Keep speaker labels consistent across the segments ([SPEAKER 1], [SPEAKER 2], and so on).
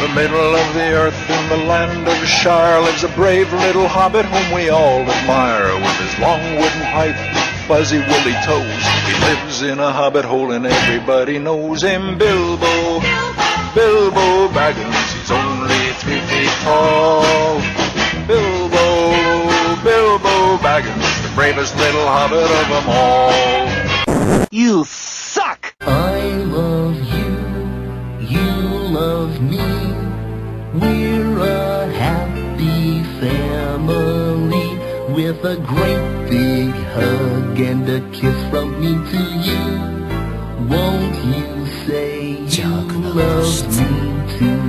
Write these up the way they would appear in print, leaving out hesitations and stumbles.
[SPEAKER 1] middle of the earth, in the land of Shire, lives a brave little hobbit whom we all admire. With his long wooden pipe, fuzzy woolly toes, he lives in a hobbit hole and everybody knows him. Bilbo, Bilbo Baggins, he's only 3 feet tall. Bilbo, Bilbo Baggins, the bravest little hobbit of them all.
[SPEAKER 2] You suck!
[SPEAKER 3] I love you, you love me. We're a happy family with a great big hug and a kiss from me to you. Won't you say you love me too?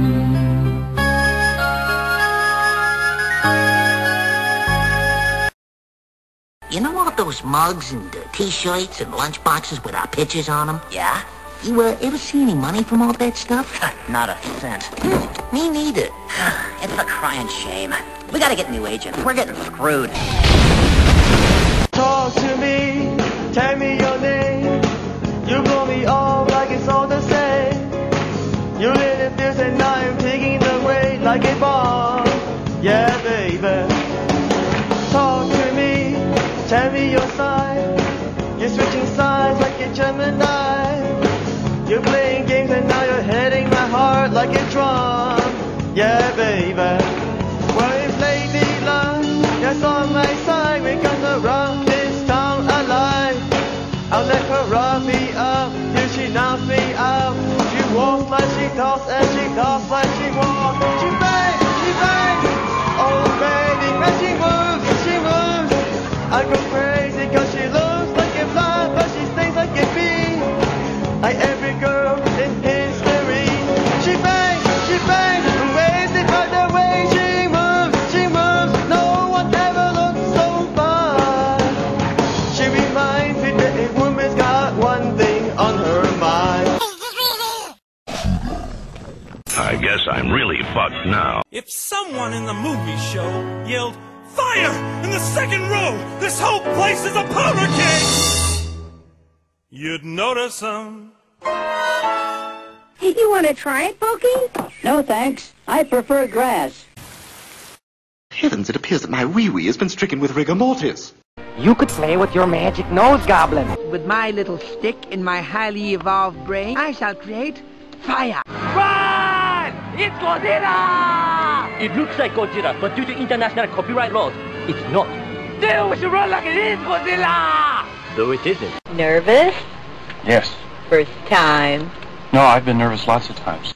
[SPEAKER 4] You know all those mugs and t-shirts and lunchboxes with our pictures on them? Yeah? You ever see any money from all that stuff?
[SPEAKER 5] Not a cent.
[SPEAKER 4] Me neither.
[SPEAKER 5] It's a crying shame. We gotta get a new agent. We're getting screwed.
[SPEAKER 6] Talk to me, tell me your name. You blow me off like it's all the same. You lit a fuse and now I'm taking away like a bomb. Yeah, baby. Talk to me, tell me your side. You're switching sides like a Gemini. You're playing games and now you're hitting my heart like a drum. Yeah, baby. Well, if Lady Luck, that's on my side, we're gonna run this town alive. I'll let her rub me up till she knocks me out. She walks like she talks and she talks like she walks. She bangs, she bangs. Oh, baby, when she moves, she moves. I go crazy cause she looks like a fly, but she stings like a bee. Like every girl in history. She bangs, crazy by the way she moves, no one ever looks so fine. She reminds me that a woman's got one thing on her mind.
[SPEAKER 7] I guess I'm really fucked now.
[SPEAKER 8] If someone in the movie show yelled, "Fire! In the second row! This whole place is a powder keg!" you'd notice them.
[SPEAKER 9] Hey, you want to try it, Pokey?
[SPEAKER 10] No, thanks. I prefer grass.
[SPEAKER 2] Heavens, it appears that my wee-wee has been stricken with rigor mortis.
[SPEAKER 11] You could play with your magic nose, Goblin.
[SPEAKER 12] With my little stick in my highly evolved brain, I shall create fire.
[SPEAKER 11] Run! It's Godzilla!
[SPEAKER 13] It looks like Godzilla, but due to international copyright laws, it's not.
[SPEAKER 11] Dude, we should run like it is Godzilla!
[SPEAKER 13] Though it isn't.
[SPEAKER 9] Nervous?
[SPEAKER 14] Yes.
[SPEAKER 9] First time?
[SPEAKER 14] No, I've been nervous lots of times.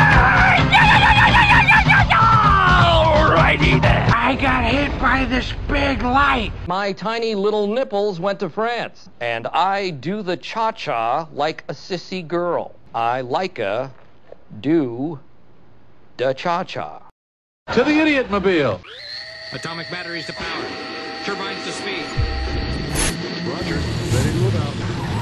[SPEAKER 11] Alrighty then. I got hit by this big light.
[SPEAKER 15] My tiny little nipples went to France, and I do the cha-cha like a sissy girl. I do the cha-cha.
[SPEAKER 16] To the Idiot Mobile.
[SPEAKER 17] Atomic batteries to power. Turbines to speed.
[SPEAKER 16] Roger. Ready to move out.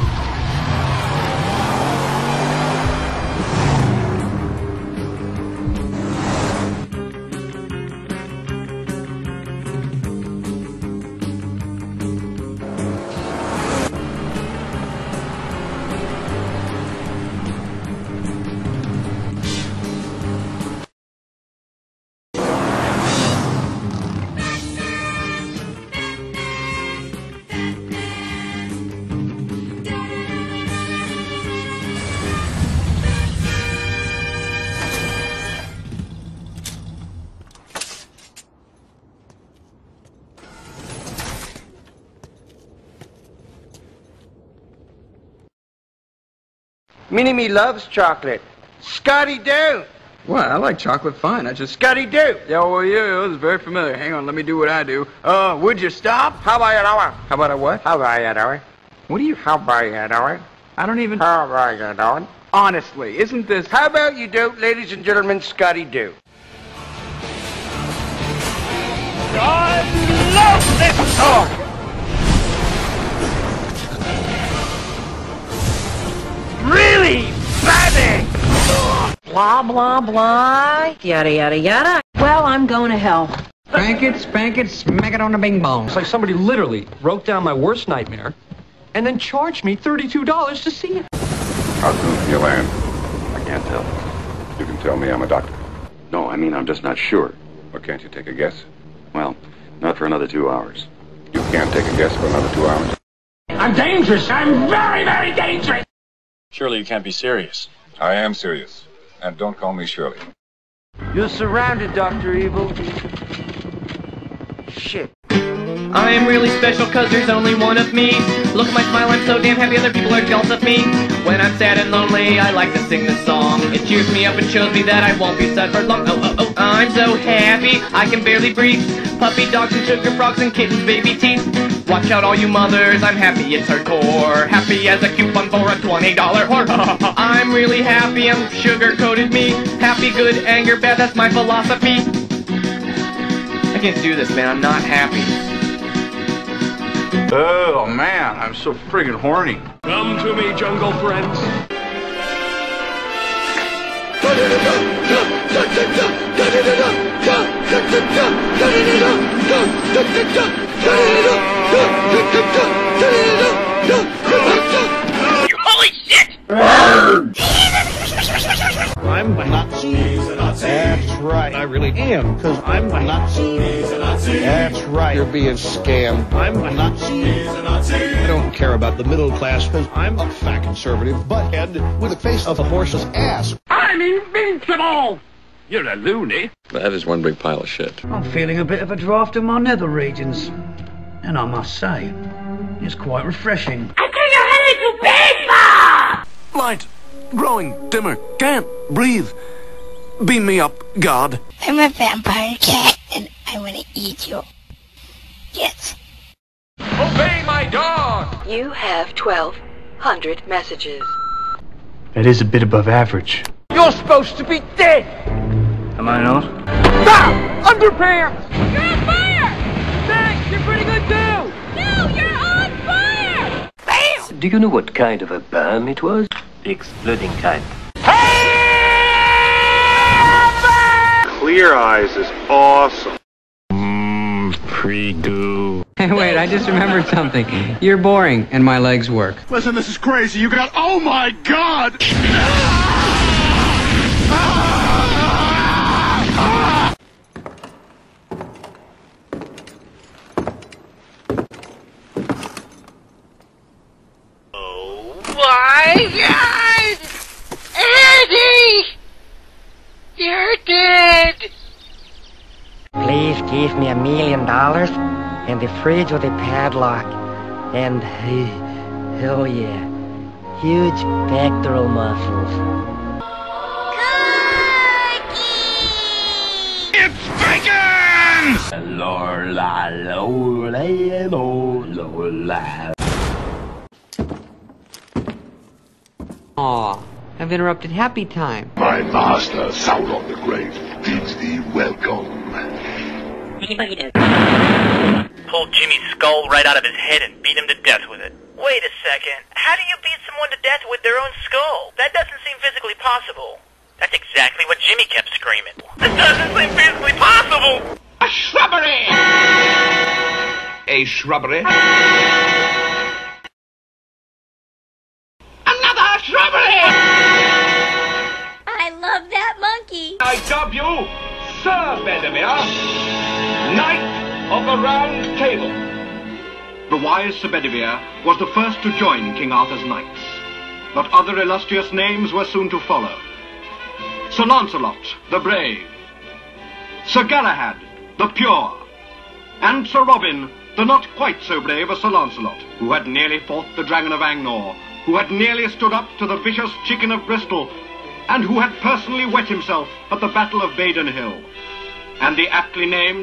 [SPEAKER 18] Minnie-Me loves chocolate. Scotty-Doo!
[SPEAKER 19] Well, I like chocolate fine. I just...
[SPEAKER 18] Scotty-Doo!
[SPEAKER 19] Yeah, well, yeah, this is very familiar. Hang on, let me do what I do. Would you stop?
[SPEAKER 18] How about an hour?
[SPEAKER 19] How about a what?
[SPEAKER 18] How about an hour?
[SPEAKER 19] What do you...
[SPEAKER 18] How about an hour?
[SPEAKER 19] I don't even...
[SPEAKER 18] How about an hour?
[SPEAKER 19] Honestly, isn't this...
[SPEAKER 18] How about you do, ladies and gentlemen, Scotty-Doo?
[SPEAKER 11] I love this song! Really bad.
[SPEAKER 9] Blah, blah, blah. Yada, yada, yada. Well, I'm going to hell.
[SPEAKER 19] Spank it, smack it on the bing bong.
[SPEAKER 15] It's like somebody literally wrote down my worst nightmare and then charged me $32 to see it.
[SPEAKER 20] How soon can you land? I can't tell. You can tell me I'm a doctor.
[SPEAKER 14] No, I mean, I'm just not sure.
[SPEAKER 16] Well, can't you take a guess?
[SPEAKER 14] Well, not for another 2 hours. You can't take a guess for another 2 hours.
[SPEAKER 11] I'm dangerous. I'm very, very dangerous.
[SPEAKER 16] Surely you can't be serious. I am serious. And don't call me Shirley.
[SPEAKER 6] You're surrounded, Dr. Evil. Shit.
[SPEAKER 20] I am really special cause there's only one of me. Look at my smile, I'm so damn happy other people are jealous of me. When I'm sad and lonely, I like to sing this song. It cheers me up and shows me that I won't be sad for long. Oh, I'm so happy, I can barely breathe. Puppy dogs and sugar frogs and kittens, baby teeth. Watch out all you mothers, I'm happy, it's hardcore. Happy as a coupon for a $20 whore. I'm really happy, I'm sugar-coated me. Happy, good, anger, bad, that's my philosophy. I can't do this, man, I'm not happy.
[SPEAKER 19] Oh, man, I'm so friggin' horny.
[SPEAKER 8] Come to me, jungle friends.
[SPEAKER 11] Holy shit!
[SPEAKER 21] I'm a Nazi. He's a Nazi. That's right. I really am, because I'm a Nazi. He's a Nazi. That's right. You're being scammed. I'm a Nazi. He's a Nazi. I don't care about the middle class, because I'm a fat conservative butthead with the face of a horse's ass.
[SPEAKER 11] I'm invincible!
[SPEAKER 7] You're a loony.
[SPEAKER 15] That is one big pile of shit.
[SPEAKER 22] I'm feeling a bit of a draft in my nether regions. And I must say, it's quite refreshing.
[SPEAKER 11] I think your head is too big, Ma!
[SPEAKER 23] Light. Growing dimmer. Can't breathe. Beam me up, God.
[SPEAKER 24] I'm a vampire cat, and I want to eat you. Yes.
[SPEAKER 11] Obey my dog!
[SPEAKER 9] You have 1,200 messages.
[SPEAKER 22] That is a bit above average.
[SPEAKER 6] You're supposed to be dead!
[SPEAKER 22] Am I not?
[SPEAKER 6] Ah! Underpants!
[SPEAKER 11] You're on fire! Thanks, you're pretty good too! No, you're on fire! Bam!
[SPEAKER 13] Do you know what kind of a bomb it was? The exploding kind.
[SPEAKER 25] Clear Eyes is awesome.
[SPEAKER 13] Pre-goo.
[SPEAKER 26] Hey, wait, I just remembered something. You're boring, and my legs work.
[SPEAKER 25] Listen, this is crazy. You got... Oh, my God!
[SPEAKER 11] My God! Eddie! You're dead!
[SPEAKER 27] Please give me $1 million and the fridge with a padlock and, oh yeah, huge pectoral muscles.
[SPEAKER 11] It's bacon!
[SPEAKER 12] Aw, I've interrupted happy time.
[SPEAKER 28] My master, Sauron the Great, bids thee welcome.
[SPEAKER 29] Pulled Jimmy's skull right out of his head and beat him to death with it. Wait a second. How do you beat someone to death with their own skull? That doesn't seem physically possible. That's exactly what Jimmy kept screaming. This doesn't seem physically possible!
[SPEAKER 11] A shrubbery!
[SPEAKER 28] A shrubbery?
[SPEAKER 11] Another shrubbery!
[SPEAKER 24] I love that monkey.
[SPEAKER 28] I dub you Sir Bedivere, Knight of the Round Table.
[SPEAKER 30] The wise Sir Bedivere was the first to join King Arthur's knights, but other illustrious names were soon to follow. Sir Lancelot, the brave, Sir Galahad, the pure, and Sir Robin, the not quite so brave as Sir Lancelot, who had nearly fought the Dragon of Angnor, who had nearly stood up to the vicious Chicken of Bristol, and who had personally wet himself at the Battle of Baden Hill. And the aptly named...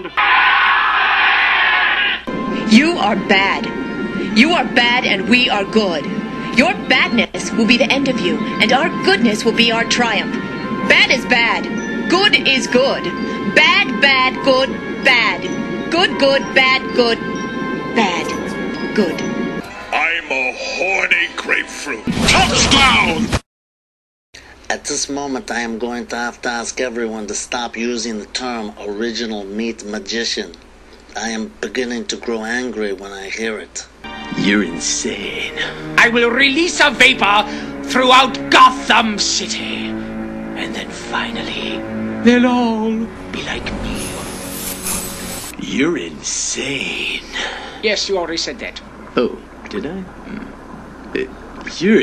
[SPEAKER 9] You are bad. You are bad and we are good. Your badness will be the end of you, and our goodness will be our triumph. Bad is bad. Good is good. Bad, bad, good, bad. Good, good, bad, good, bad, good.
[SPEAKER 28] I'm a horny grapefruit. Touchdown!
[SPEAKER 31] At this moment, I am going to have to ask everyone to stop using the term original meat magician. I am beginning to grow angry when I hear it.
[SPEAKER 32] You're insane.
[SPEAKER 11] I will release a vapor throughout Gotham City. And then finally,
[SPEAKER 32] They'll all be like me. You're insane.
[SPEAKER 1] Yes, you already said that.
[SPEAKER 32] Oh, did I? You're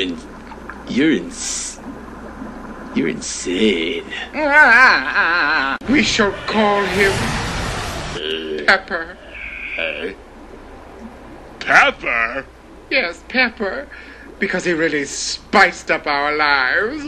[SPEAKER 32] insane.
[SPEAKER 1] We shall call him Pepper.
[SPEAKER 25] Pepper?
[SPEAKER 1] Yes, Pepper. Because he really spiced up our lives.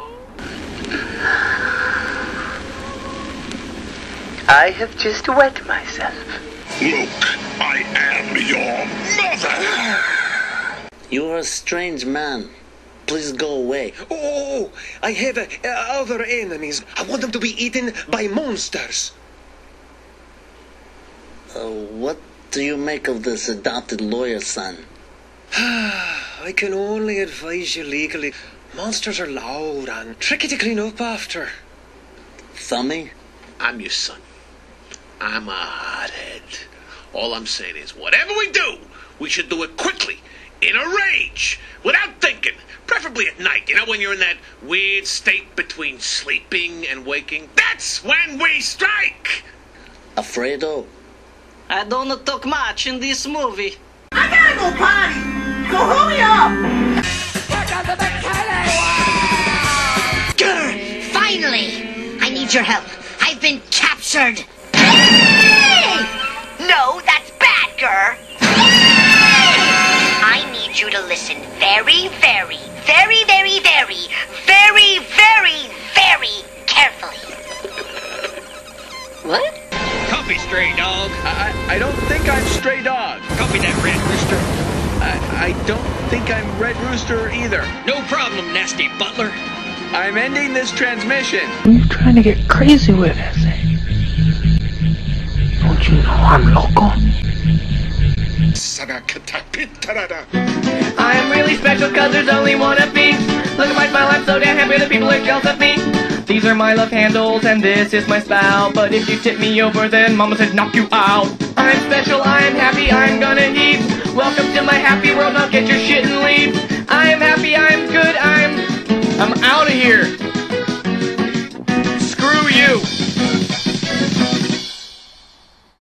[SPEAKER 31] I have just wet myself.
[SPEAKER 25] Luke, I am your mother.
[SPEAKER 31] You are a strange man. Please go away.
[SPEAKER 2] Oh, I have other enemies. I want them to be eaten by monsters.
[SPEAKER 31] What do you make of this adopted lawyer son?
[SPEAKER 2] I can only advise you legally. Monsters are loud and tricky to clean up after.
[SPEAKER 31] Thummy?
[SPEAKER 32] I'm your son. I'm a hothead. All I'm saying is, whatever we do, we should do it quickly, in a rage, without thinking. Preferably at night, you know, when you're in that weird state between sleeping and waking. That's when we strike!
[SPEAKER 31] Alfredo?
[SPEAKER 3] I don't talk much in this movie.
[SPEAKER 11] I gotta go potty! So hurry up!
[SPEAKER 24] Grr! Finally! I need your help. I've been captured. No, that's bad, Grr. I need you to listen very, very, very, very, very, very, very, very carefully.
[SPEAKER 2] What?
[SPEAKER 4] Copy, stray dog.
[SPEAKER 21] I don't think I'm stray dog.
[SPEAKER 4] Copy that, Red Rooster.
[SPEAKER 21] I don't think I'm Red Rooster either.
[SPEAKER 4] No problem, nasty butler.
[SPEAKER 21] I'm ending this transmission.
[SPEAKER 12] You're trying to get crazy with it. Don't you know I'm local?
[SPEAKER 6] I'm really special cause there's only one of me. Look at my smile, I'm so damn happy that people are jealous of me. These are my love handles and this is my spout. But if you tip me over then mama said knock you out. I'm special, I'm happy, I'm gonna heat. Welcome to my happy world, now get your